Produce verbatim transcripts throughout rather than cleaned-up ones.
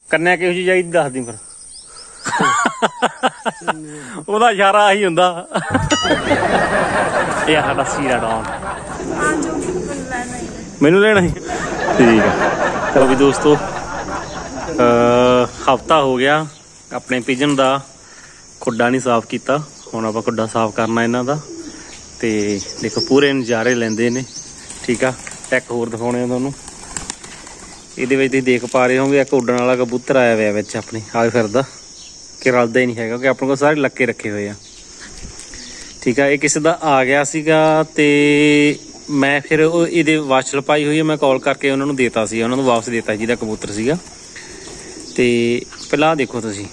कन्या किहो जी चाहिदी दस दी फिर ਉਹਦਾ ਇਸ਼ਾਰਾ ਆਹੀ ਹੁੰਦਾ ਇਹ ਸਾਡਾ ਸੀਰਾ ਡੌਨ ਮੈਨੂੰ ਲੈਣਾ ਸੀ ਠੀਕ ਹੈ। ਚਲੋ ਵੀ ਦੋਸਤੋ ਹਫਤਾ ਹੋ ਗਿਆ ਆਪਣੇ ਪਿਜਨ ਦਾ ਖੁੱਡਾ ਨਹੀਂ ਸਾਫ਼ ਕੀਤਾ। ਹੁਣ ਆਪਾਂ ਖੁੱਡਾ ਸਾਫ਼ ਕਰਨਾ ਇਹਨਾਂ ਦਾ ਤੇ ਦੇਖੋ ਪੂਰੇ ਨਜ਼ਾਰੇ ਲੈਂਦੇ ਨੇ। ਠੀਕ ਆ ਇੱਕ ਹੋਰ ਦਿਖਾਉਣੇ ਆ ਤੁਹਾਨੂੰ। ਇਹਦੇ ਵਿੱਚ ਤੁਸੀਂ ਦੇਖ ਪਾ ਰਹੇ ਹੋਗੇ ਇੱਕ ਉੱਡਣ ਵਾਲਾ ਕਬੂਤਰ ਆਇਆ ਹੋਇਆ ਵਿੱਚ ਆਪਣੇ ਆਏ ਫਿਰਦਾ ਕਿ ਰਲਦਾ ਹੀ ਨਹੀਂ ਹੈਗਾ ਕਿ ਆਪਣੇ ਕੋਲ ਸਾਰੇ ਲੱਕੇ ਰੱਖੇ ਹੋਏ ਆ। ਠੀਕ ਆ ਇਹ ਕਿਸੇ ਦਾ ਆ ਗਿਆ ਸੀਗਾ ਤੇ ਮੈਂ ਫਿਰ ਉਹ ਇਹਦੇ ਵਾਸ਼ਲ ਪਾਈ ਹੋਈ ਹੈ। ਮੈਂ ਕਾਲ ਕਰਕੇ ਉਹਨਾਂ ਨੂੰ ਦੇਤਾ ਸੀ, ਉਹਨਾਂ ਨੂੰ ਵਾਪਸ ਦੇਤਾ ਜਿਹਦਾ ਕਬੂਤਰ ਸੀਗਾ। ਤੇ ਪਹਿਲਾਂ ਦੇਖੋ ਤੁਸੀਂ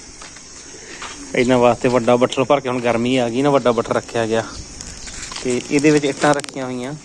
ਇਹਨਾਂ ਵਾਸਤੇ ਵੱਡਾ ਬੱਠਲ ਭਰ ਕੇ ਹੁਣ ਗਰਮੀ ਆ ਗਈ ਨਾ ਵੱਡਾ ਬੱਠਲ ਰੱਖਿਆ ਗਿਆ ਤੇ ਇਹਦੇ ਵਿੱਚ ਇੱਟਾਂ ਰੱਖੀਆਂ ਹੋਈਆਂ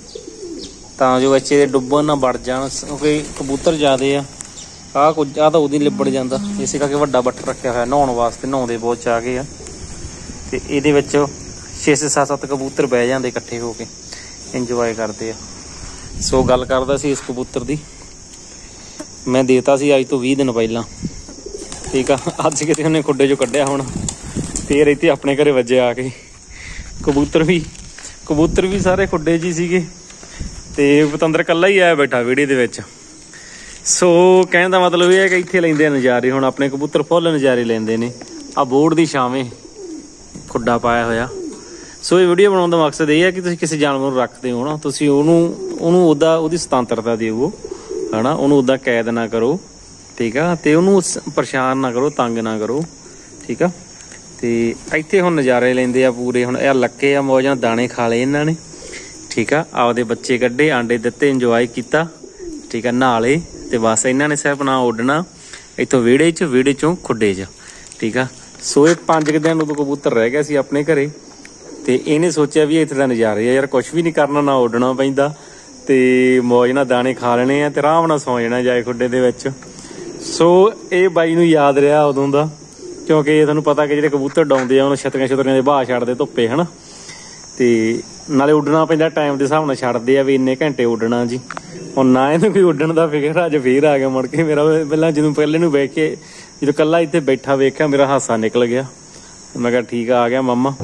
ਤਾਂ ਜੋ ਬੱਚੇ ਦੇ ਡੁੱਬਣ ਨਾ ਵੜ ਜਾਣ ਕਿਉਂਕਿ ਕਬੂਤਰ ਜ਼ਿਆਦੇ ਆ। ਆਹ ਕੁਝ ਆਹ ਤਾਂ ਉਹਦੀ ਲਿਬੜ ਜਾਂਦਾ ਇਸੇ ਕਰਕੇ ਵੱਡਾ ਬੱਠਲ ਰੱਖਿਆ ਹੋਇਆ ਨਹਾਉਣ ਵਾਸਤੇ। ਨਹਾਉਂਦੇ ਬਹੁਤ ਚਾਹ ਗਏ ਆ ਤੇ ਇਹਦੇ ਵਿੱਚ ਛੇ ਛੇ ਸੱਤ ਸੱਤ ਕਬੂਤਰ ਬਹਿ ਜਾਂਦੇ ਇਕੱਠੇ ਹੋ ਕੇ ਇੰਜੋਏ ਕਰਦੇ ਆ। ਸੋ ਗੱਲ ਕਰਦਾ ਸੀ ਇਸ ਕਬੂਤਰ ਦੀ ਮੈਂ ਦੇਤਾ ਸੀ ਅੱਜ ਤੋਂ ਵੀਹ ਦਿਨ ਪਹਿਲਾਂ। ਠੀਕ ਆ ਅੱਜ ਕਿਤੇ ਉਹਨੇ ਖੁੱਡੇ ਚੋਂ ਕੱਢਿਆ ਹੁਣ ਫੇਰ ਇੱਥੇ ਆਪਣੇ ਘਰੇ ਵੱਜੇ ਆ ਕੇ। ਕਬੂਤਰ ਵੀ ਕਬੂਤਰ ਵੀ ਸਾਰੇ ਖੁੱਡੇ 'ਚ ਹੀ ਸੀਗੇ ਤੇ ਪਤੰਦਰ ਇਕੱਲਾ ਹੀ ਆਇਆ ਬੈਠਾ ਵਿਹੜੇ ਦੇ ਵਿੱਚ। ਸੋ ਕਹਿਣ ਦਾ ਮਤਲਬ ਇਹ ਹੈ ਕਿ ਇੱਥੇ ਲੈਂਦੇ ਆ ਨਜ਼ਾਰੇ। ਹੁਣ ਆਪਣੇ ਕਬੂਤਰ ਫੁੱਲ ਨਜ਼ਾਰੇ ਲੈਂਦੇ ਨੇ। ਆਹ ਬੋਰਡ ਦੀ ਛਾਵੇਂ ਖੁੱਡਾ ਪਾਇਆ ਹੋਇਆ। ਸੋ ਇਹ ਵੀਡੀਓ ਬਣਾਉਣ ਦਾ ਮਕਸਦ ਇਹ ਹੈ ਕਿ ਤੁਸੀਂ ਕਿਸੇ ਜਾਨਵਰ ਨੂੰ ਰੱਖਦੇ ਹੋ ਨਾ ਤੁਸੀਂ ਉਹਨੂੰ ਉਹਨੂੰ ਉਹਦਾ ਉਹਦੀ ਸੁਤੰਤਰਤਾ ਦਿਓ ਹੈ ਨਾ। ਉਹਨੂੰ ਉੱਦਾਂ ਕੈਦ ਨਾ ਕਰੋ। ਠੀਕ ਆ ਤੇ ਉਹਨੂੰ ਪਰੇਸ਼ਾਨ ਨਾ ਕਰੋ ਤੰਗ ਨਾ ਕਰੋ। ਠੀਕ ਆ ਤੇ ਇੱਥੇ ਹੁਣ ਨਜ਼ਾਰੇ ਲੈਂਦੇ ਆ ਪੂਰੇ। ਹੁਣ ਇਹ ਲੱਕੇ ਆ ਮੌਜਾਂ ਦਾਣੇ ਖਾ ਲਏ ਇਹਨਾਂ ਨੇ। ਠੀਕ ਆ ਆਪਦੇ ਬੱਚੇ ਕੱਢੇ ਆਂਡੇ ਦਿੱਤੇ ਇੰਜੋਏ ਕੀਤਾ। ਠੀਕ ਆ ਨਹਾ ਲਏ ਤੇ ਬਸ ਇਹਨਾਂ ਨੇ ਸਿਰਫ ਨਾ ਉੱਡਣਾ ਇੱਥੋਂ ਵਿਹੜੇ 'ਚ ਵਿਹੜੇ 'ਚੋਂ ਖੁੱਡੇ 'ਚ। ਠੀਕ ਆ ਸੋ ਇਹ ਪੰਜ ਕੁ ਦਿਨ ਉਦੋਂ ਕਬੂਤਰ ਰਹਿ ਗਿਆ ਸੀ ਆਪਣੇ ਘਰੇ ਤੇ ਇਹਨੇ ਸੋਚਿਆ ਵੀ ਇੱਥੇ ਦਾ ਨਜ਼ਾਰੇ ਆ ਯਾਰ ਕੁਛ ਵੀ ਨਹੀਂ ਕਰਨਾ ਨਾ ਉੱਡਣਾ ਪੈਂਦਾ ਤੇ ਮੌਜ ਨਾਲ ਦਾਣੇ ਖਾ ਲੈਣੇ ਆ ਤੇ ਆਰਾਮ ਨਾਲ ਸੌਂ ਜਾਣਾ ਜਾਏ ਖੁੱਡੇ ਦੇ ਵਿੱਚ। ਸੋ ਇਹ ਬਾਈ ਨੂੰ ਯਾਦ ਰਿਹਾ ਉਦੋਂ ਦਾ ਕਿਉਂਕਿ ਤੁਹਾਨੂੰ ਪਤਾ ਕਿ ਜਿਹੜੇ ਕਬੂਤਰ ਡਾਉਂਦੇ ਆ ਉਹਨੂੰ ਛਤਰੀਆਂ ਛਤਰੀਆਂ ਦੇ ਬਾਹ ਛੱਡਦੇ ਧੁੱਪੇ ਹੈ ਨਾ ਤੇ ਨਾਲੇ ਉੱਡਣਾ ਪੈਂਦਾ ਟਾਈਮ ਦੇ ਹਿਸਾਬ ਨਾਲ ਛੱਡਦੇ ਆ ਵੀ ਇੰਨੇ ਘੰਟੇ ਉੱਡਣਾ ਜੀ। ਹੁਣ ਨਾ ਇਹਨੂੰ ਕੋਈ ਉੱਡਣ ਦਾ ਫਿਕਰ ਅੱਜ ਫੇਰ ਆ ਗਿਆ ਮੁੜ ਕੇ। ਮੇਰਾ ਪਹਿਲਾਂ ਜਦੋਂ ਪਹਿਲੇ ਨੂੰ ਵੇਖ ਕੇ ਜਦੋਂ ਇਕੱਲਾ ਇੱਥੇ ਬੈਠਾ ਵੇਖਿਆ ਮੇਰਾ ਹਾਸਾ ਨਿਕਲ ਗਿਆ। ਮੈਂ ਕਿਹਾ ਠੀਕ ਆ ਆ ਗਿਆ ਮਾਮਾ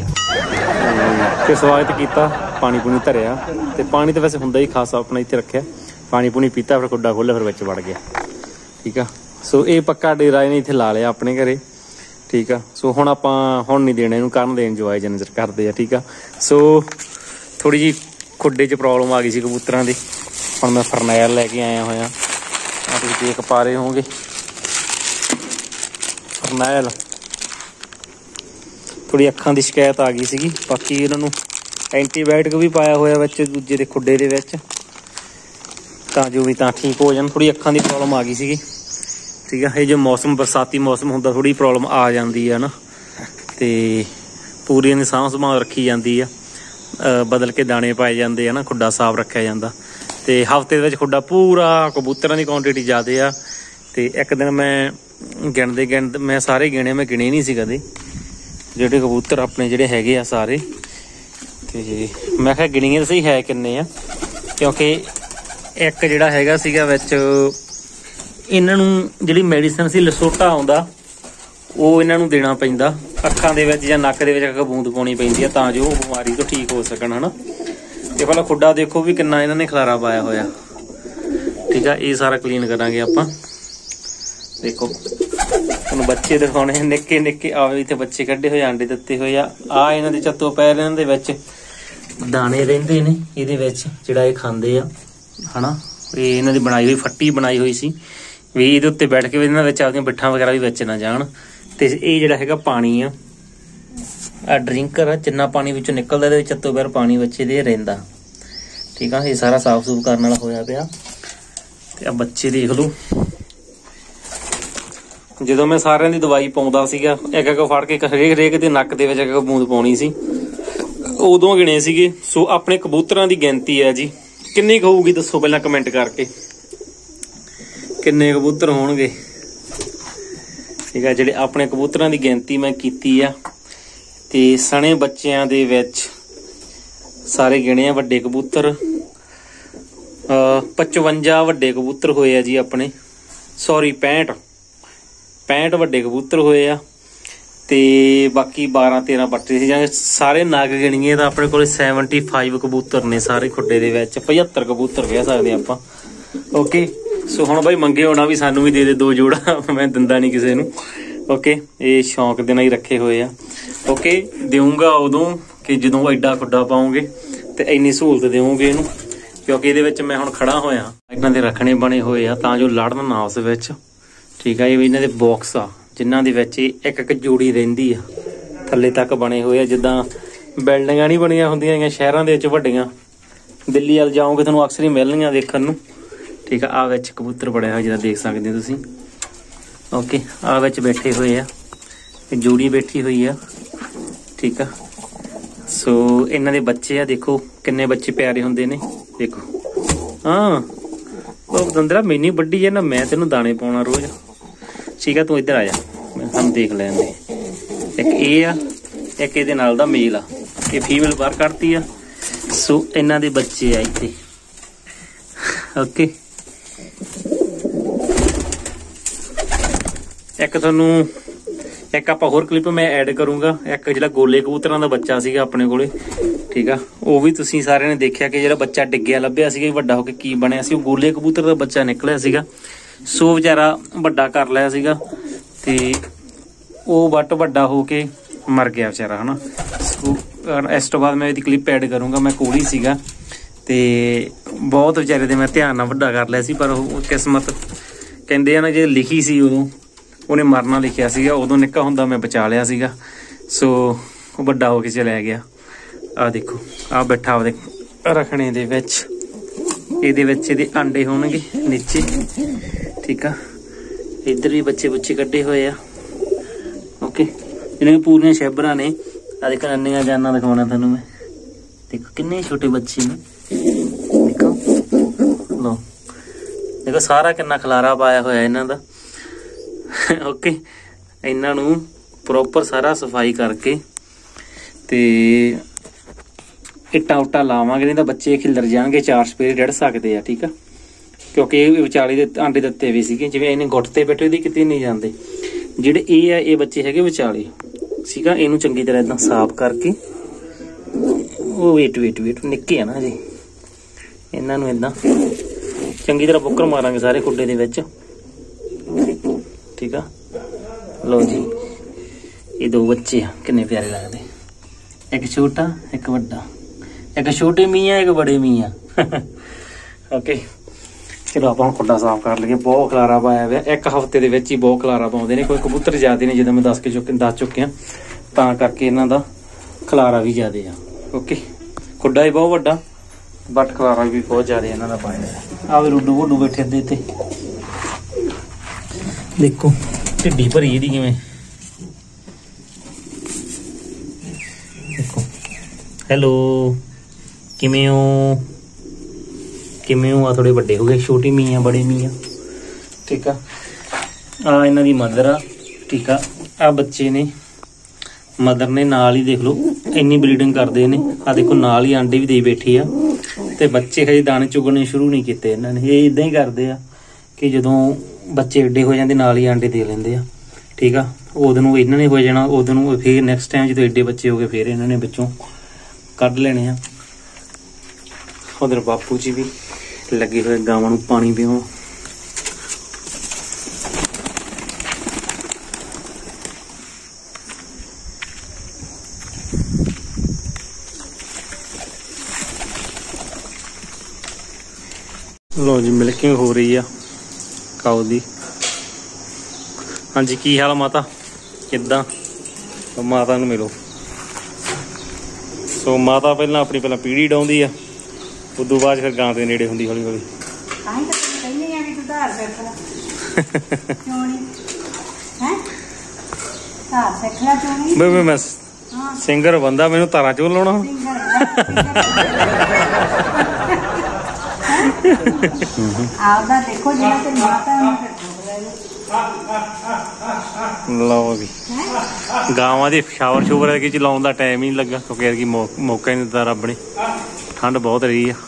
ਤੇ ਸਵਾਗਤ ਕੀਤਾ। ਪਾਣੀ ਪੂਣੀ ਧਰਿਆ ਤੇ ਪਾਣੀ ਤਾਂ ਵੈਸੇ ਹੁੰਦਾ ਹੀ ਖਾਸਾ ਆਪਣਾ ਇੱਥੇ ਰੱਖਿਆ। ਪਾਣੀ ਪੂਣੀ ਪੀਤਾ ਫਿਰ ਖੁੱਡਾ ਖੋਲ੍ਹਿਆ ਫਿਰ ਵਿੱਚ ਵੜ ਗਿਆ। ਠੀਕ ਆ ਸੋ ਇਹ ਪੱਕਾ ਡੇਰਾ ਇਹਨੇ ਇੱਥੇ ਲਾ ਲਿਆ ਆਪਣੇ ਘਰੇ। ਠੀਕ ਆ ਸੋ ਹੁਣ ਆਪਾਂ ਹੁਣ ਨਹੀਂ ਦੇਣਾ ਇਹਨੂੰ ਕਰਨ ਦੇ ਇੰਜੋਏ ਜਿੰਨਾ ਚਿਰ ਕਰਦੇ ਆ। ਠੀਕ ਆ ਸੋ ਥੋੜ੍ਹੀ ਜਿਹੀ ਖੁੱਡੇ 'ਚ ਪ੍ਰੋਬਲਮ ਆ ਗਈ ਸੀ ਕਬੂਤਰਾਂ ਦੀ। ਹੁਣ ਮੈਂ ਫਰਨੈਲ ਲੈ ਕੇ ਆਇਆ ਹੋਇਆ ਆ ਤੁਸੀਂ ਦੇਖ ਪਾ ਰਹੇ ਹੋਗੇ ਫਰਨੈਲ। ਥੋੜ੍ਹੀ ਅੱਖਾਂ ਦੀ ਸ਼ਿਕਾਇਤ ਆ ਗਈ ਸੀਗੀ ਬਾਕੀ ਇਹਨਾਂ ਨੂੰ ਐਂਟੀਬਾਇਓਟਿਕ ਵੀ ਪਾਇਆ ਹੋਇਆ ਵਿੱਚ ਦੂਜੇ ਦੇ ਖੁੱਡੇ ਦੇ ਵਿੱਚ ਤਾਂ ਜੋ ਵੀ ਤਾਂ ਠੀਕ ਹੋ ਜਾਣ। ਥੋੜ੍ਹੀ ਅੱਖਾਂ ਦੀ ਪ੍ਰੋਬਲਮ ਆ ਗਈ ਸੀਗੀ। ਠੀਕ ਆ ਇਹ ਜੋ ਮੌਸਮ ਬਰਸਾਤੀ ਮੌਸਮ ਹੁੰਦਾ ਥੋੜ੍ਹੀ ਪ੍ਰੋਬਲਮ ਆ ਜਾਂਦੀ ਆ ਨਾ ਤੇ ਪੂਰੀ ਇਹਦੀ ਸਾਂਭ ਸੰਭਾਲ ਰੱਖੀ ਜਾਂਦੀ ਆ। ਬਦਲ ਕੇ ਦਾਣੇ ਪਾਏ ਜਾਂਦੇ ਆ ਨਾ ਖੁੱਡਾ ਸਾਫ਼ ਰੱਖਿਆ ਜਾਂਦਾ ਤੇ ਹਫ਼ਤੇ ਦੇ ਵਿੱਚ ਖੁੱਡਾ ਪੂਰਾ ਕਬੂਤਰਾਂ ਦੀ ਕੁਆਂਟਿਟੀ ਜ਼ਿਆਦਾ ਆ। ਤੇ ਇੱਕ ਦਿਨ ਮੈਂ ਗਿਣਦੇ ਗਿਣਦੇ ਮੈਂ ਸਾਰੇ ਗਿਣੇ ਮੈਂ ਗਿਣੇ ਨਹੀਂ ਸੀ ਕਦੇ ਜਿਹੜੇ ਕਬੂਤਰ ਆਪਣੇ ਜਿਹੜੇ ਹੈਗੇ ਆ ਸਾਰੇ ਤੇ ਮੈਂ ਕਿਹਾ ਗਿਣੀਏ ਸਹੀ ਹੈ ਕਿੰਨੇ ਆ ਕਿਉਂਕਿ ਇੱਕ ਜਿਹੜਾ ਹੈਗਾ ਸੀਗਾ ਵਿੱਚ ਇਹਨਾਂ ਨੂੰ ਜਿਹੜੀ ਮੈਡੀਸਨ ਸੀ ਲਸੋਟਾ ਆਉਂਦਾ ਉਹ ਇਹਨਾਂ ਨੂੰ ਦੇਣਾ ਪੈਂਦਾ ਅੱਖਾਂ ਦੇ ਵਿੱਚ ਜਾਂ ਨੱਕ ਦੇ ਵਿੱਚ ਇੱਕ ਬੂੰਦ ਪਾਉਣੀ ਪੈਂਦੀ ਆ ਤਾਂ ਜੋ ਉਹ ਬਿਮਾਰੀ ਤੋਂ ਠੀਕ ਹੋ ਸਕਣ ਹੈ ਨਾ। ਤੇ ਪਹਿਲਾਂ ਖੁੱਡਾ ਦੇਖੋ ਵੀ ਕਿੰਨਾ ਇਹਨਾਂ ਨੇ ਖਲਾਰਾ ਪਾਇਆ ਹੋਇਆ। ਠੀਕ ਆ ਇਹ ਸਾਰਾ ਕਲੀਨ ਕਰਾਂਗੇ ਆਪਾਂ। ਦੇਖੋ ਤੁਹਾਨੂੰ ਬੱਚੇ ਦਿਖਾਉਣੇ ਨਿੱਕੇ ਨਿੱਕੇ ਆਵੇ ਇੱਥੇ ਬੱਚੇ ਕੱਢੇ ਹੋਏ ਆਂਡੇ ਦਿੱਤੇ ਹੋਏ ਆ। ਆ ਇਹਨਾਂ ਦੇ ਚੱਤੋ ਪੈਰ ਇਹਨਾਂ ਦੇ ਵਿੱਚ ਦਾਣੇ ਰਹਿੰਦੇ ਨੇ ਇਹਦੇ ਵਿੱਚ ਜਿਹੜਾ ਇਹ ਖਾਂਦੇ ਆ ਹੈ ਨਾ। ਇਹ ਇਹਨਾਂ ਦੀ ਬਣਾਈ ਹੋਈ ਫੱਟੀ ਬਣਾਈ ਹੋਈ ਸੀ ਵੀ ਇਹਦੇ ਉੱਤੇ ਬੈਠ ਕੇ ਵੀ ਇਹਨਾਂ ਵਿੱਚ ਆਪਦੀਆਂ ਬਿੱਠਾਂ ਵਗੈਰਾ ਵੀ ਵਿੱਚ ਨਾ ਜਾਣ। ਤੇ ਇਹ ਜਿਹੜਾ ਹੈਗਾ ਪਾਣੀ ਆ ਆ ਡਰਿੰਕਰ ਆ ਜਿੰਨਾ ਪਾਣੀ ਵਿੱਚੋਂ ਨਿਕਲਦਾ ਇਹਦੇ ਚੱਤੋ ਪੈਰ ਪਾਣੀ ਵਿੱਚ ਇਹਦੇ ਰਹਿੰਦਾ। ਠੀਕ ਆ ਇਹ ਸਾਰਾ ਸਾਫ਼ ਸੂਫ ਕਰਨ ਵਾਲਾ ਹੋਇਆ ਪਿਆ। ਤੇ ਆ ਬੱਚੇ ਦੇਖ ਲਓ ਜਦੋਂ ਮੈਂ ਸਾਰਿਆਂ ਦੀ ਦਵਾਈ ਪਾਉਂਦਾ ਸੀਗਾ ਇੱਕ ਇੱਕ ਫੜ ਕੇ ਹਰੇਕ ਹਰੇਕ ਦੇ ਨੱਕ ਦੇ ਵਿੱਚ ਇੱਕ ਬੂੰਦ ਪਾਉਣੀ ਸੀ ਉਦੋਂ ਗਿਣੇ ਸੀਗੇ। ਸੋ ਆਪਣੇ ਕਬੂਤਰਾਂ ਦੀ ਗਿਣਤੀ ਹੈ ਜੀ ਕਿੰਨੀ ਕੁ ਹੋਊਗੀ ਦੱਸੋ ਪਹਿਲਾਂ ਕਮੈਂਟ ਕਰਕੇ ਕਿੰਨੇ ਕਬੂਤਰ ਹੋਣਗੇ। ਠੀਕ ਆ ਜਿਹੜੇ ਆਪਣੇ ਕਬੂਤਰਾਂ ਦੀ ਗਿਣਤੀ ਮੈਂ ਕੀਤੀ ਆ ਤੇ ਸਣੇ ਬੱਚਿਆਂ ਦੇ ਵਿੱਚ ਸਾਰੇ ਗਿਣੇ ਆ ਵੱਡੇ ਕਬੂਤਰ ਪਚਵੰਜਾ ਵੱਡੇ ਕਬੂਤਰ ਹੋਏ ਆ ਜੀ ਆਪਣੇ। ਸੌਰੀ ਪੈਂਹਠ पैंठ वड्डे कबूतर होए आ ते बाकी बारह तेरह पट्टे सी जां सारे नग गिणीए तां अपने कोल सैवनटी फाइव कबूतर ने सारे खुड्डे दे विच पचहत्तर कबूतर कह सकदे आपां। ओके सो हुण बाई मंगे होना भी सानू भी दे दे दो जोड़ा मैं दिंदा नहीं किसी नूं। ओके ये शौक दे नाल ही रखे हुए आ। ओके देऊंगा उदों कि जदों एडा खुड्डा पाओगे ते इन्नी सहूलत देवोगे इहनूं क्योंकि इहदे विच मैं हुण खड़ा होया इन्हां दे रखने बने होए आ तां जो लड़न ना उस विच। ठीक है ये इन्हां दे बॉक्स आ जिन्हां दे विच एक एक जोड़ी रहिंदी आ थल्ले तक बने हुए आ जिद्दां बिल्डिंगां नहीं बणीਆਂ ਹੁੰਦੀਆਂ हैं शहरां दे विच वड्डियां दिल्ली वाल जाओगे तुहानूं अक्सर ही मिलणगीਆਂ देखण नूं। ठीक है आ विच कबूतर बड़े होए जिद्दां देख सकदे हो तुसीं। ओके आ विच बैठे हुए आ जोड़ी बैठी हुई आ। ठीक है सो इन्हां दे बच्चे आ देखो किन्ने बच्चे प्यारे हुंदे ने देखो। हाँ ਉਹ ਦੰਦਰਾ ਮੈਨੀ ਵੱਡੀ ਹੈ ਨਾ मैं तेनों दाने पाਉਣਾ रोज। ठीक है तू इधर आ जा मैं हम देख ਲੈਣ ਦੇ। ਇੱਕ ਇਹ ਆ ਇੱਕ ਇਹਦੇ ਨਾਲ ਦਾ ਮੇਲ ਆ ਇਹ ਫੀਮੇਲ ਬਾਹਰ ਕੱਢਤੀ ਆ। ਸੋ ਇਹਨਾਂ ਦੇ ਬੱਚੇ ਆ ਇੱਥੇ। ਓਕੇ ਇੱਕ ਤੁਹਾਨੂੰ ਇੱਕ ਆਪਾਂ ਹੋਰ ਕਲਿੱਪ ਮੈਂ ਐਡ ਕਰੂੰਗਾ ਇੱਕ ਜਿਹੜਾ ਗੋਲੇ ਕਬੂਤਰਾਂ ਦਾ ਬੱਚਾ ਸੀਗਾ ਆਪਣੇ ਕੋਲੇ। ठीक है वो भी तुसीं सारे ने देखा कि जो बच्चा डिग्गिया लभ्या सीगा वड्डा होके की बनिया सी गोले कबूतर का बच्चा निकलिया सीगा। सो बेचारा वड्डा कर लिया सीगा ते वो बट वड्डा होके मर गया बेचारा है ना। सो इस तो बाद मैं इसकी क्लिप ऐड करूँगा मैं कोल ही सीगा ते बहुत बेचारे दे मैं ध्यान नाल वड्डा कर लिया सी पर किस्मत कहंदे आ ना जे लिखी सी उदों उहने मरना लिखिया सीगा उदों निक्का हुंदा मैं बचा लिया सीगा। सो वड्डा होके चलिया गया। आ देखो आ बैठा आपदे रखने दे विच इहदे विच इहदे अंडे होणगे नीचे। ठीक है इधर भी बच्चे बुच्चे कड्डे होए आ। ओके इन्हां पूरियां शैबरां ने आ देख नन्नियां जाना दिखाउणा तुहानूं मैं देखो किन्ने छोटे बच्चे ने देखो लो देखो सारा किन्ना खलारा पाया होया इन्हां दा। ओके इन्हां नूं प्रॉपर सारा सफाई करके ते इट्टा उट्टा लावांगे नहीं तो बच्चे खिलर जाएंगे चार सपेरे डड़ सकते हैं। ठीक है क्योंकि विचाली दे आंडे दिते भी सीगे जिवें इन्हें गुट ते बैठे दी किते नहीं जाते जिहड़े ये है ये बच्चे है विचाली सीगा। इनू चंगी तरह इदां साफ करके वो वेट वेट वेट निक्के है ना जी इन्हां नूं इदां चंगी तरह बुक्कर मारांगे सारे खुड्डे दे विच। ठीक है लो जी ये दो बच्चे किन्ने प्यारे लगदे एक छोटा एक वड्डा एक छोटे मियाँ एक बड़े मियाँ। ओके चलो आप खुड्डा साफ कर लईए बहुत खलारा पाया हुआ एक हफ्ते दे विच ही बहुत खलारा पाउंदे ने कोई कबूतर ज्यादा ने जिद्दां मैं दस के चुके दस चुके तां करके इन्हां दा खलारा भी ज्यादा आ। ओके खुड्डा ही बहुत वड्डा बट खलारा भी बहुत ज्यादा इन्हां दा पाया। आ रुड्डू वुड्डू बैठे दे ते देखो ढिड्डी भरी दी किवें देखो। हेलो किमें हो किमें हो आ थोड़े बड़े हो गए छोटी मियाँ बड़े मियाँ। ठीक है आ इन्हां दी मदर आ। ठीक है आ बच्चे ने मदर ने नाल ही देख लो इन्नी ब्रीडिंग करते हैं। आ देखो नाल ही आंडे भी दे बैठी आ ते बच्चे हजे दाने चुगने शुरू नहीं किए इन्होंने ये इदां ही करते हैं कि जदों बच्चे एडे हो जाते नाल ही आंडे दे लेंदे आ। ठीक है उदों नूं इन्हां ने हो जाना उदों नूं फिर नैक्सट टाइम जो एडे बच्चे हो गए फिर इन्होंने विचों कढ़ लेने आ। उधर बापू जी भी लगे हुए गावां नूं पानी पिआउण। लो जी मिल्किंग हो रही है काऊ दी। हाँ जी की हाल माता किद्दां माता नूं मिलो। सो माता पहला अपनी पहला पीढ़ी डाउंदी है उदों बाद फिर गां दे नेड़े हुंदी हौली हौली। मैं मैं सिंगर बंदा मैनू तारा चोल लाउणा। लो भी गावां दी शावर शूवर की चलाउण दा टाइम ही नहीं लगा क्योंकि मौका ही नहीं दित्ता रब ने ठंड बहुत रही है।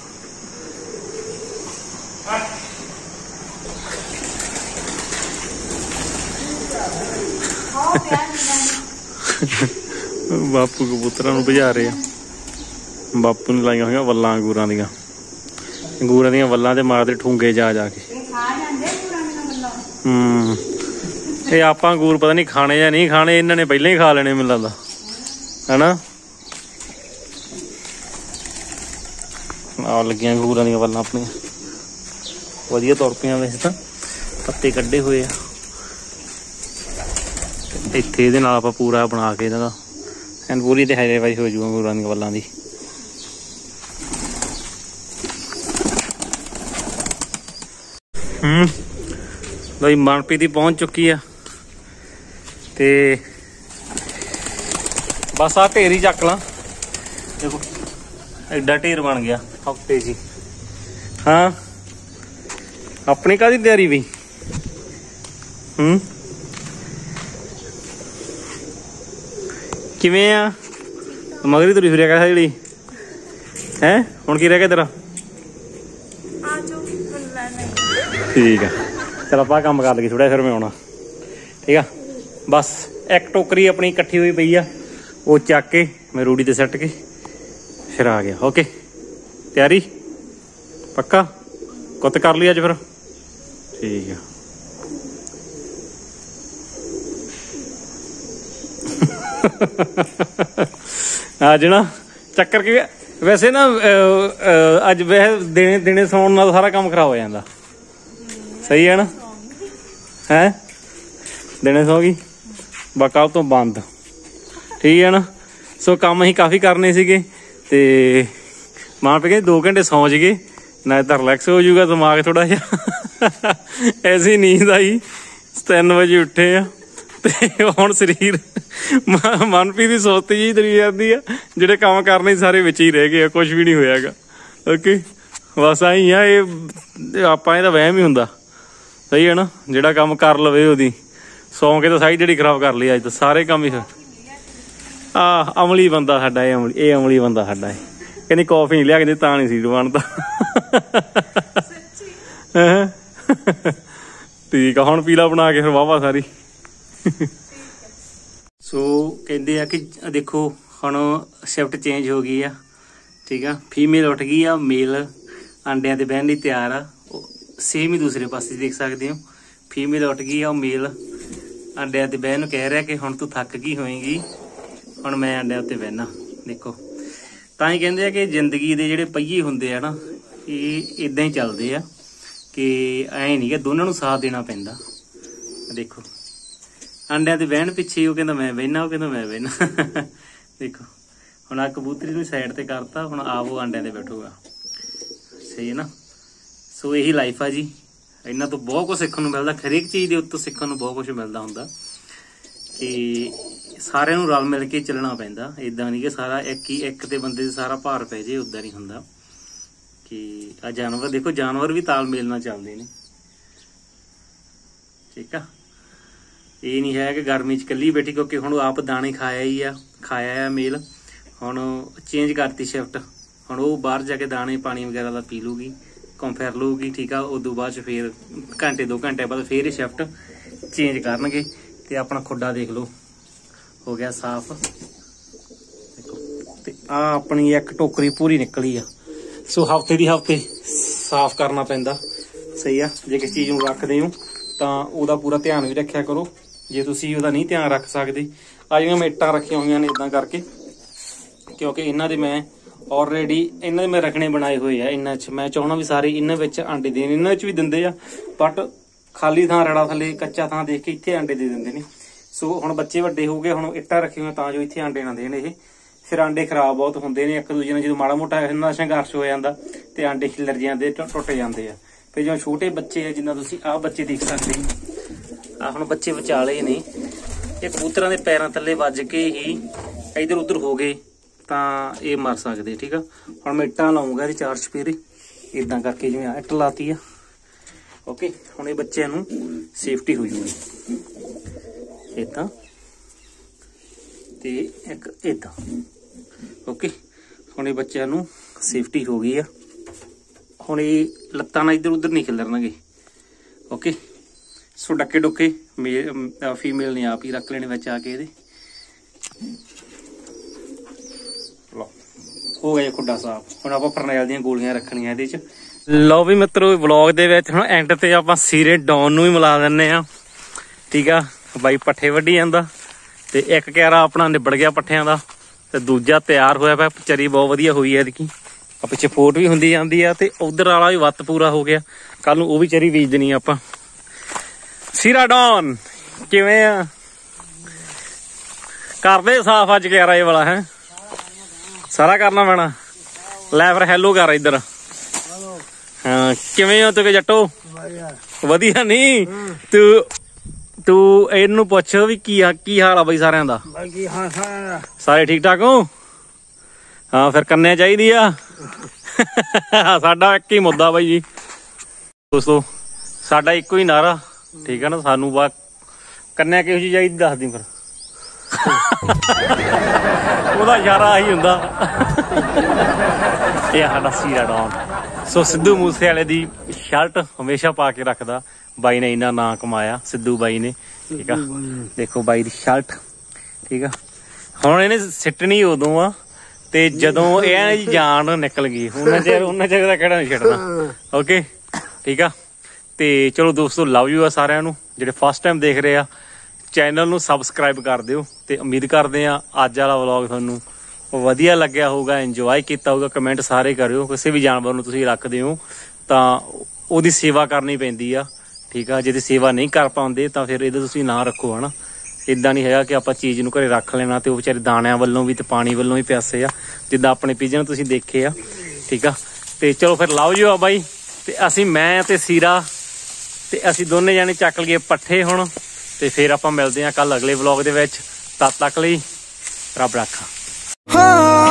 बापू कबूतरां नूं भजा रहे हैं। बापू ने लाइया हुई वल्लां अंगूरां दियां, अंगूरां दियां वल्लां ते मारदे ठूंगे जा जाके। हम्म ये आप अंगूर पता नहीं खाने या नहीं खाने, इन्होंने पहले ही खा लेने मैनूं लगदा है ना। आ लगियां अंगूरां दियां वल्लां अपनियां वधिया तुर पियां। वैसे तां पत्ते कड्ढे हुए आ इत्थे, इहदे नाल आपां पूरा बना के इहदा एंड पूरी ते हाईलाइट हो जूगा अंगूरां दियां वल्लां दी। हम्म बई मनप्रीत दी पहुंच चुकी है ते बस आ ढेर ही चक ला। देखो एडा ढेर बन गया हफ्ते जी। हाँ अपनी काहदी तैयारी भी। हम्म किवें आ मगरी तुरी फिरिया कह जी है हुण की रह गया तेरा। ठीक है चल आप काम कर लगे थोड़ा, फिर मैं आना ठीक है। बस एक टोकरी अपनी इकट्ठी हुई पई आ, वो चक के मैं रूढ़ी ते सट के फिर आ गया। ओके तैयारी पक्का कुत्त कर लिया अज फिर। ठीक है आज ना चक्कर के वैसे ना अज वैसे दिने दिने सौन नाल सारा काम खराब हो जाता। सही है ना है दिने सौ गई बकल तो बंद ठीक है ना। सो काम अं काफ़ी करने सीगे ते मान पे दो घंटे सौ गए ना तो रिलैक्स हो जूगा दिमाग थोड़ा जिहा। ऐसी नींद आई तीन बजे उठे आ ते हुण शरीर मनप्रीत दी सोती जी तरी जाती है। जिहड़े काम करने सारे विच ही रह गए, कुछ भी नहीं होयागा। ओके बस आई आ ये आपां इहदा वहम ही हुंदा। सही है ना जिहड़ा काम कर लवे ओदी सौ के तो सारी दिहाड़ी खराब कर ली। अज तो सारे काम ही आ अमली बंदा साडा ये अमली ये अमली बंदा साडा है। कहनी कॉफी नहीं लिया के तां नहीं सीट बनता। ठीक है हुण पीला बना के फिर वाहवा सारी। सो कहते हैं कि देखो हुण शिफ्ट चेंज हो गई है ठीक है। फीमेल उठ गई आ, मेल अंडिया ते बहन लई तैयार आ। सेम ही दूसरे पासे देख सकते हो फीमेल उठ गई आ, मेल अंडिया ते बहन कह रहा कि हुण तू थक गई होएगी हुण मैं अंडिया उत्ते बहना। देखो तां ही कहंदे आ कि जिंदगी दे जिहड़े पहिए हुंदे आ ना ये इदां ही चलदे आ कि ऐ नहीं कि दोनों नूं साथ देना पैंदा। देखो अंडिया ते बहन पिछे वो कहंदा मैं बहना, वो कहंदा मैं बहना। देखो हुण आ कबूतरी नूं साइड ते करता, हुण आप वो अंडिया ते बैठूगा। सही है ना। सो यही लाइफ आ जी, इन्हां तो बहुत कुछ सीखण नूं मिलदा। हरेक चीज़ दे उत्तों सीखण नूं बहुत कुछ मिलदा हुंदा कि सारिਆਂ नूं रल मिल के चलना पैंदा। इदां नहीं कि सारा एक ही एक ते बंदे ते सारा भार पै जे, उदां नहीं हुंदा। कि आ जानवर देखो जानवर भी तालमेल नाल चलदे ने ठीक आ। ये नहीं है कि गर्मी च कल्ली बैठी, क्योंकि हुण आप दाने खाया ही आ खाया है मेल। हुण चेंज करती शिफ्ट, हुण वो बाहर जाके दाने पानी वगैरह दा पी लूगी, घूम फिर लूगी ठीक आ। उदों बाद फिर घंटे दो घंटे बाद फिर शिफ्ट चेंज करनगे ते अपना खुड्डा देख लो हो गया साफ। देखो ते आ अपनी एक टोकरी पूरी निकली आ। सो हफ्ते दी हफ्ते साफ करना पैंदा। सही आ जे किसी चीज़ नूं रखदे हो तां ओहदा पूरा ध्यान भी रखिया करो। जे तुसीं ओहदा नहीं ध्यान रख सकदे, आ जिहड़ियां मैं इट्टां रखियां होईयां ने इदां करके, क्योंकि इन्हां दे मैं ऑलरेडी इन्हां दे मैं रखने बनाए हुए आ। इन्हां च मैं चाहुंदा भी सारे इन्हां विच अंडे देण, इन्हां च भी दिंदे आ बट खाली थां रड़ा थल्ले कच्चा थां देख के इत्थे अंडे दे दिंदे ने। सो हुण बच्चे वड्डे हो गए, हुण इट्टां रखियां तां जो इत्थे अंडे ना देण। इह फिर अंडे खराब बहुत होंदे ने, एक दूजे नाल जो माड़ा मोटा इन्हां दा संघर्ष हो जांदा ते अंडे खिलर जांदे, टुट जांदे आ। फिर जो छोटे बच्चे आ जिन्ना तुसीं आ बच्चे देख सकदे हो, आ हुण बच्चे विचाले ने, ये कबूतरां दे पैरां थल्ले वज के ही इधर उधर हो गए तां ये मर सकदे ठीक आ। हुण मैं इट्टां लाऊंगा इहदे चार चपेरे इदां करके, जिवें आ इट्ट लाती आ। ओके हुण ये बच्चों नूं सेफ्टी हो जूगी इदां ते एक इदां। ओके हुण ये बच्चों नूं सेफ्टी हो गई आ। हुण ये लत्तां नाल इधर उधर नहीं खिलरनगे। ओके सो डके डुके ਮੇਲ ਫੀਮੇਲ ਨੇ ਆਪ ਹੀ ਰੱਖ ਲੈਣੇ ਵਿੱਚ ਆ ਕੇ ਇਹਦੇ। ਲਓ ਹੋ ਗਿਆ ਖੁੱਡਾ ਸਾਫ। ਹੁਣ ਆਪਾਂ ਫਰਨੈਲ ਦੀਆਂ ਗੋਲੀਆਂ ਰੱਖਣੀਆਂ ਇਹਦੇ ਚ। ਲਓ ਵੀ ਮਿੱਤਰੋ ਵਲੌਗ ਦੇ ਵਿੱਚ ਹੁਣ ਐਂਡ ਤੇ ਆਪਾਂ ਸੀਰੇ ਡੌਨ ਨੂੰ ਵੀ ਮਿਲਾ ਦਿੰਨੇ ਆ। ਠੀਕ ਆ ਬਾਈ ਪੱਠੇ ਵੱਢੀ ਜਾਂਦਾ ਤੇ ਇੱਕ ਕਿਆਰਾ ਆਪਣਾ ਨਿਬੜ ਗਿਆ ਪੱਠਿਆਂ ਦਾ ਤੇ ਦੂਜਾ ਤਿਆਰ ਹੋਇਆ ਪਿਆ। ਚਰੀ ਬਹੁਤ ਵਧੀਆ ਹੋਈ ਐ ਇਹਦੀ। ਆ ਪਿੱਛੇ ਫੋਟ ਵੀ ਹੁੰਦੀ ਜਾਂਦੀ ਆ ਤੇ ਉਧਰ ਵਾਲਾ ਵੀ ਵੱਤ ਪੂਰਾ ਹੋ ਗਿਆ। ਕੱਲ ਨੂੰ ਉਹ ਵੀ ਚਰੀ ਬੀਜ ਦੇਣੀ ਆਪਾਂ। ਸੀਰਾ ਡੌਨ ਕਿਵੇਂ ਆ? ਕਰਦੇ ਸਾਫ ਅੱਜ ਕਿਆਰਾ ਇਹ ਵਾਲਾ ਹੈ ਸਾਰਾ ਕਰਨਾ ਪੈਣਾ। ਲੈ ਫਿਰ ਹੈਲੋ ਕਰ ਇੱਧਰ। ਹਾਂ ਕਿਵੇਂ ਹੋ ਤੁਸੀਂ ਜੱਟੋ? ਵਧੀਆ ਨਹੀਂ ਤੂੰ ਤੂੰ ਇਹਨੂੰ ਪੁੱਛ ਵੀ ਕੀ ਆ ਕੀ ਹਾਲ ਆ ਬਈ ਸਾਰਿਆਂ ਦਾ? ਸਾਰੇ ਠੀਕ ਠਾਕ ਹੋ? ਹਾਂ ਫਿਰ ਕਰਨੇ ਚਾਹੀਦੀ ਆ। ਸਾਡਾ ਇੱਕ ਹੀ ਮੁੱਦਾ ਬਾਈ ਜੀ ਦੋਸਤੋ, ਸਾਡਾ ਇੱਕੋ ਹੀ ਨਾਰਾ। ਠੀਕ ਆ ਨਾ, ਸਾਨੂੰ ਬਾ ਕੰਨਿਆ ਕਿਹੋ ਜਿਹੀ ਚਾਹੀਦੀ ਦੱਸ ਦੀ ਫਿਰ। ਉਹਦਾ ਇਸ਼ਾਰਾ ਆਹੀ ਹੁੰਦਾ। ਇਹ ਸਾਡਾ ਸੀਰਾ ਡੌਨ। ਸੋ ਸਿੱਧੂ ਮੂਸੇ ਵਾਲੇ ਦੀ ਸ਼ਰਟ ਹਮੇਸ਼ਾ ਪਾ ਕੇ ਰੱਖਦਾ ਬਾਈ ਨੇ, ਇੰਨਾ ਨਾਂ ਕਮਾਇਆ ਸਿੱਧੂ ਬਾਈ ਨੇ। ਠੀਕ ਆ ਦੇਖੋ ਬਾਈ ਦੀ ਸ਼ਰਟ। ਠੀਕ ਆ ਹੁਣ ਇਹਨੇ ਸਿੱਟਣੀ ਉਦੋਂ ਆ ਤੇ ਜਦੋਂ ਇਹ ਜਾਨ ਨਿਕਲ ਗਈ ਉਹਨਾਂ ਚਿਰ ਉਹਨਾਂ ਚਿਰ ਦਾ ਕਿਹੜਾ ਨਹੀਂ ਛੱਡਣਾ। ਓਕੇ ਠੀਕ ਆ ਤੇ ਚਲੋ ਦੋਸਤੋ ਲਵ ਯੂ ਆ ਸਾਰਿਆਂ ਨੂੰ ਜਿਹੜੇ ਫਸਟ ਟਾਈਮ ਦੇਖ ਰਹੇ ਆ। ਚੈਨਲ ਨੂੰ ਸਬਸਕ੍ਰਾਈਬ ਕਰ ਦਿਓ ਤੇ ਉਮੀਦ ਕਰਦੇ ਆ ਅੱਜ ਵਾਲਾ ਵਲੌਗ ਤੁਹਾਨੂੰ ਵਧੀਆ ਲੱਗਿਆ ਹੋਊਗਾ, ਇੰਜੋਏ ਕੀਤਾ ਹੋਊਗਾ। ਕਮੈਂਟ ਸਾਰੇ ਕਰਿਓ। ਕਿਸੇ ਵੀ ਜਾਨਵਰ ਨੂੰ ਤੁਸੀਂ ਰੱਖਦੇ ਹੋ ਤਾਂ ਉਹਦੀ ਸੇਵਾ ਕਰਨੀ ਪੈਂਦੀ ਆ। ਠੀਕ ਆ ਜਿਹਦੀ ਸੇਵਾ ਨਹੀਂ ਕਰ ਪਾਉਂਦੇ ਤਾਂ ਫਿਰ ਇਹਦਾ ਤੁਸੀਂ ਨਾ ਰੱਖੋ ਹਨਾ। ਇਦਾਂ ਨਹੀਂ ਹੈਗਾ ਕਿ ਆਪਾਂ ਚੀਜ਼ ਨੂੰ ਘਰੇ ਰੱਖ ਲੈਣਾ ਤੇ ਉਹ ਵਿਚਾਰੇ ਦਾਣਿਆਂ ਵੱਲੋਂ ਵੀ ਤੇ ਪਾਣੀ ਵੱਲੋਂ ਵੀ ਪਿਆਸੇ ਆ, ਜਿੱਦਾਂ ਆਪਣੇ ਪੀਜਨ ਤੁਸੀਂ ਦੇਖੇ ਆ। ਠੀਕ ਆ ਤੇ ਚਲੋ ਫਿਰ ਲਵ ਯੂ ਆ ਬਾਈ। ਤੇ ਅਸੀਂ ਮੈਂ ਤੇ ਸੀਰਾ ਤੇ ਅਸੀਂ ਦੋਨੇ ਜਾਣੇ ਚੱਕ ਲਈਏ ਪੱਠੇ ਹੁਣ ਤੇ ਫਿਰ ਆਪਾਂ ਮਿਲਦੇ ਹਾਂ ਕੱਲ ਅਗਲੇ ਵਲੌਗ ਦੇ ਵਿੱਚ। ਤਦ ਤੱਕ ਲਈ ਰੱਬ ਰਾਖਾ।